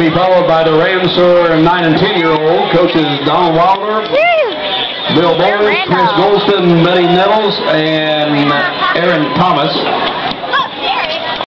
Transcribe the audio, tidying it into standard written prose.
Be followed by the Ramseur 9 and 10-year-old. Coaches Donald Wilder, Bill Bowles, Chris Golston, Betty Nettles, and Aaron Thomas.